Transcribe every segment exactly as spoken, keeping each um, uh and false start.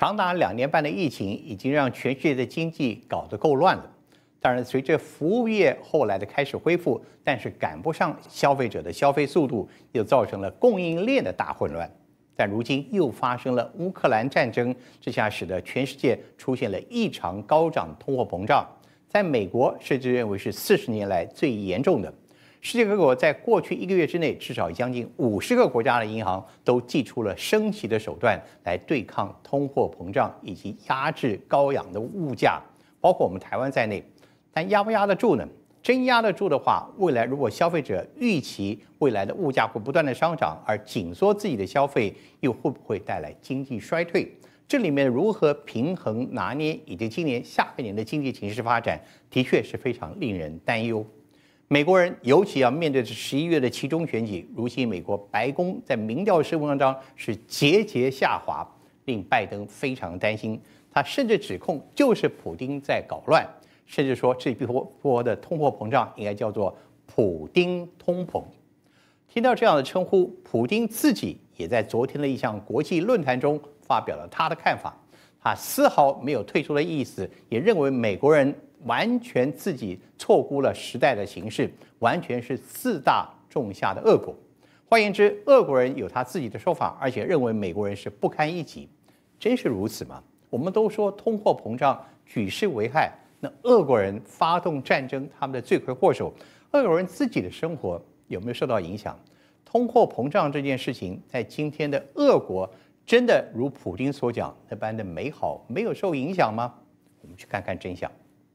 长达两年半的疫情已经让全世界的经济搞得够乱了。当然，随着服务业后来的开始恢复，但是赶不上消费者的消费速度，又造成了供应链的大混乱。但如今又发生了乌克兰战争，这下使得全世界出现了异常高涨通货膨胀，在美国甚至认为是四十年来最严重的。世界各国在过去一个月之内，至少将近五十个国家的银行都祭出了升息的手段来对抗通货膨胀以及压制高昂的物价，包括我们台湾在内。但压不压得住呢？真压得住的话，未来如果消费者预期未来的物价会不断的上涨，而紧缩自己的消费，又会不会带来经济衰退？这里面如何平衡拿捏，以及今年下半年的经济情势发展，的确是非常令人担忧。美国人尤其要面对着十一月的期中选举，如今美国白宫在民调示问当中是节节下滑，令拜登非常担心。他甚至指控就是普丁在搞乱。甚至说这波波的通货膨胀应该叫做普丁通膨。听到这样的称呼，普丁自己也在昨天的一项国际论坛中发表了他的看法。他丝毫没有退出的意思，也认为美国人完全自己错估了时代的形势，完全是自大种下的恶果。换言之，俄国人有他自己的说法，而且认为美国人是不堪一击。真是如此吗？我们都说通货膨胀举世危害。那俄国人发动战争，他们的罪魁祸首，俄国人自己的生活有没有受到影响？通货膨胀这件事情，在今天的俄国，真的如普丁所讲那般的美好，没有受影响吗？我们去看看真相。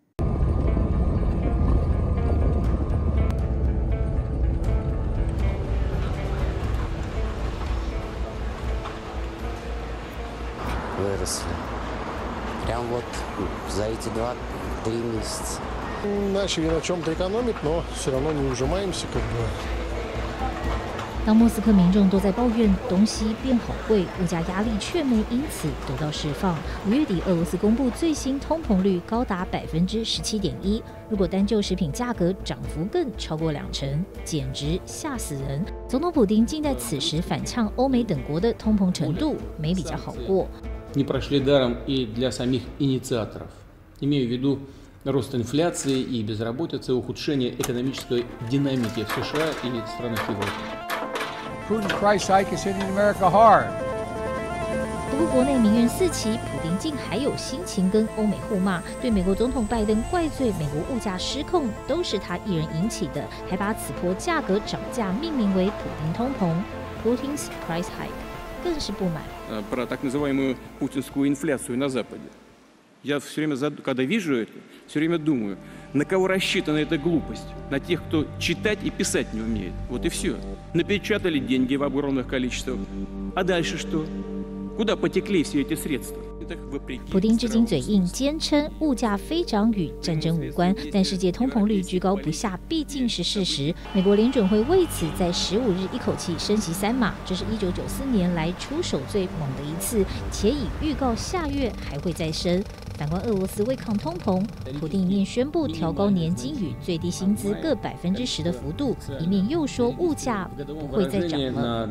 Выросли. Прям вот за эти два-три месяца. Начали на чем-то экономить, но все равно не ужимаемся, как бы. 当莫斯科民众都在抱怨东西变好贵，物价压力却没因此得到释放。五月底，俄罗斯公布最新通膨率高达百分之十七点一，如果单就食品价格涨幅更超过两成，简直吓死人。总统普丁竟在此时反呛欧美等国的通膨程度没比较好过。 Не прошли даром и для самих инициаторов. Имею в виду рост инфляции и безработицы, ухудшение экономической динамики в США и странах Европы. Putin's price hike is hitting America hard. 不过国内民怨四起，普丁竟还有心情跟欧美互骂，对美国总统拜登怪罪美国物价失控都是他一人引起的，还把此波价格涨价命名为普丁通膨 （Putin's price hike）。更是不满。 Про так называемую путинскую инфляцию на Западе. Я все время, когда вижу это, все время думаю, на кого рассчитана эта глупость? На тех, кто читать и писать не умеет. Вот и все. Напечатали деньги в огромных количествах. А дальше что? Куда потекли все эти средства? 普丁至今嘴硬，坚称物价飞涨与战争无关，但世界通膨率居高不下毕竟是事实。美国联准会为此在十五日一口气升息三码，这是一九九四年来出手最猛的一次，且已预告下月还会再升。反观俄罗斯为抗通膨，普丁一面宣布调高年金与最低薪资各百分之十的幅度，一面又说物价不会再涨了。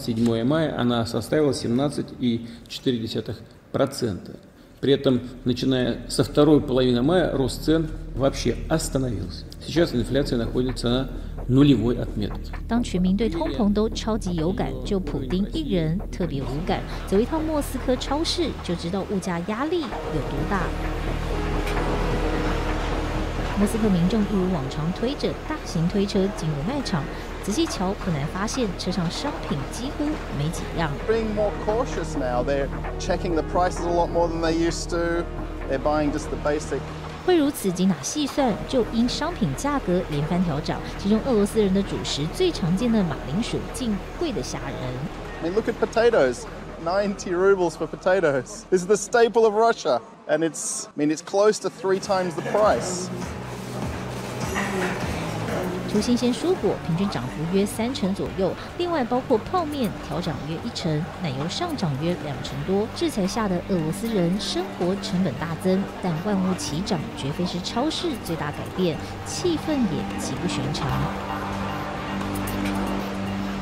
процента. При этом, начиная со второй половины мая, рост цен вообще остановился. Сейчас инфляция находится на нулевой отметке. 当全民对通膨都超级有感，就普丁一人特别无感。走一趟莫斯科超市，就知道物价压力有多大。莫斯科民众一如往常推着大型推车进入卖场，仔细瞧，不难发现车上商品几乎没几样。 Being more cautious now, they're checking the prices a lot more than they used to. They're buying just the basic. 会如此精打细算，就因商品价格连番调涨，其中俄罗斯人的主食最常见的马铃薯竟贵得吓人。 I mean, look at potatoes. ninety rubles for potatoes. This is the staple of Russia, and it's, I mean, it's close to three times the price. 除新鲜蔬果平均涨幅约三成左右，另外包括泡面调涨约一成，奶油上涨约两成多。制裁下的俄罗斯人生活成本大增，但万物齐涨绝非是超市最大改变，气氛也极不寻常。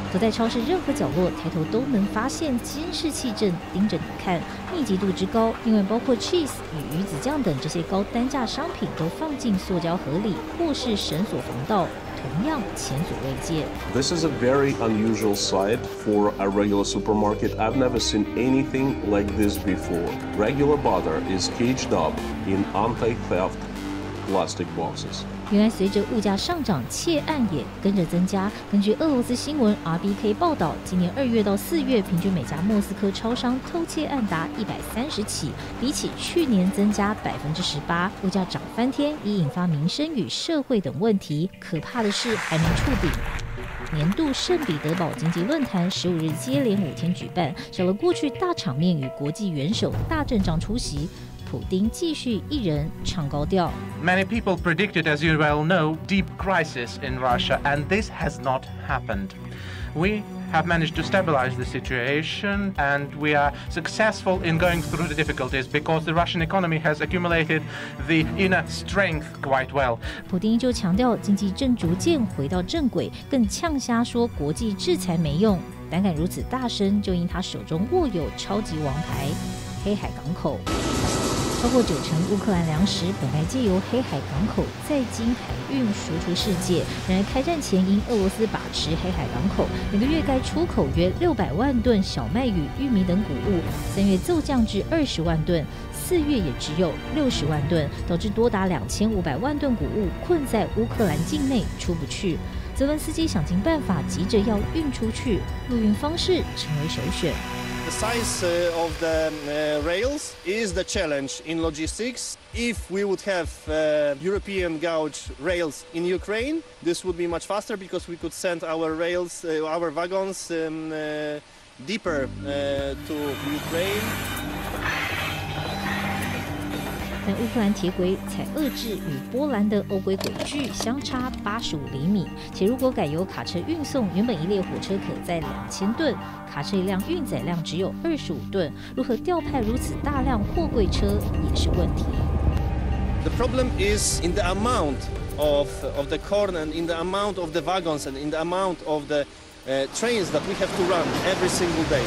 走在超市任何角落，抬头都能发现监视器正盯着你看，密集度之高。另外，包括 cheese 与鱼子酱等这些高单价商品都放进塑胶盒里，或是绳索防盗，同样前所未见。 This is a very unusual sight for a regular supermarket. I've never seen anything like this before. Regular butter is caged up in anti-theft plastic boxes. 原来随着物价上涨，窃案也跟着增加。根据俄罗斯新闻 R B K 报道，今年二月到四月，平均每家莫斯科超商偷窃案达一百三十起，比起去年增加百分之十八。物价涨翻天，已引发民生与社会等问题。可怕的是还没触顶。年度圣彼得堡经济论坛十五日接连五天举办，少了过去大场面与国际元首大阵仗出席。普丁继续一人唱高调。 Many people predicted, as you well know, deep crisis in Russia, and this has not happened. We have managed to stabilize the situation, and we are successful in going through the difficulties because the Russian economy has accumulated the inner strength quite well. 普丁就强调经济正逐渐回到正轨，更呛瞎说国际制裁没用。胆敢如此大声，就因他手中握有超级王牌——黑海港口。超过九成乌克兰粮食本该借由黑海港口再经海运输出世界，然而开战前因俄罗斯把持黑海港口，每个月该出口约六百万吨小麦与玉米等谷物，三月骤降至二十万吨，四月也只有六十万吨，导致多达两千五百万吨谷物困在乌克兰境内出不去。泽文斯基想尽办法，急着要运出去，陆运方式成为首选。 The size uh, of the uh, rails is the challenge in logistics. If we would have uh, European gauge rails in Ukraine, this would be much faster because we could send our rails, uh, our wagons um, uh, deeper uh, to Ukraine. 但乌克兰铁轨采遏制与波兰的欧规轨距相差八十五厘米，且如果改由卡车运送，原本一列火车可载两千吨，卡车一辆运载量只有二十五吨，如何调派如此大量货柜车也是问题。 The problem is in the amount of of the corn and in the amount of the wagons and in the amount of the uh, trains that we have to run every single day.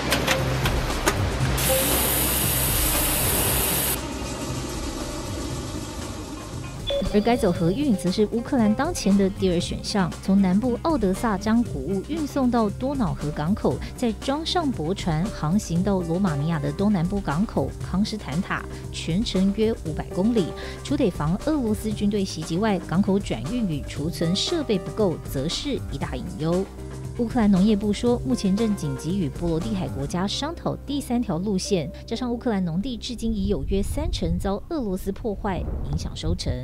而改走河运则是乌克兰当前的第二选项。从南部奥德萨将谷物运送到多瑙河港口，再装上驳船航行到罗马尼亚的东南部港口康斯坦塔，全程约五百公里。除得防俄罗斯军队袭击外，港口转运与储存设备不够，则是一大隐忧。乌克兰农业部说，目前正紧急与波罗的海国家商讨第三条路线，加上乌克兰农地至今已有约三成遭俄罗斯破坏，影响收成。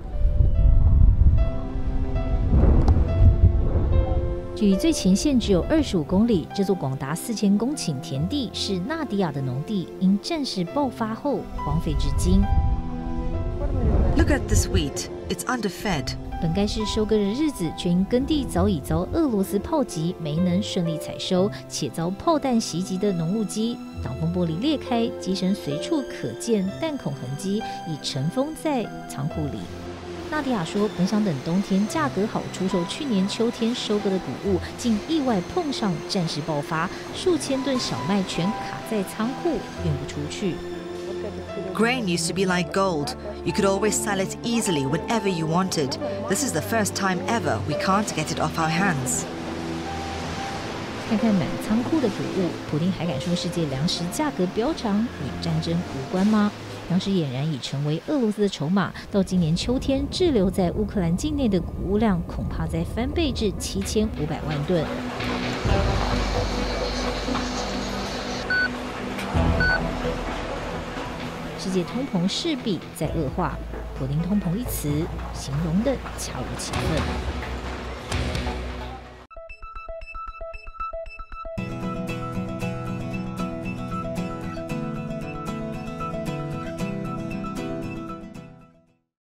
距离最前线只有二十五公里，这座广达四千公顷田地是纳迪亚的农地，因战事爆发后荒废至今。 Look at this wheat; it's underfed. 本该是收割的日子，却因耕地早已遭俄罗斯炮击，没能顺利采收，且遭炮弹袭击的农务机挡风玻璃裂开，机身随处可见弹孔痕迹，已尘封在仓库里。纳迪亚说，本想等冬天价格好出售去年秋天收割的谷物，竟意外碰上战事爆发，数千吨小麦全卡在仓库，运不出去。 Grain used to be like gold. You could always sell it easily whenever you wanted. This is the first time ever we can't get it off our hands. 看看满仓库的谷物，普丁还敢说世界粮食价格飙涨与战争无关吗？粮食俨然已成为俄罗斯的筹码。到今年秋天，滞留在乌克兰境内的谷物量恐怕再翻倍至七千五百万吨。世界通膨势必在恶化，普丁通膨一词形容的恰如其分。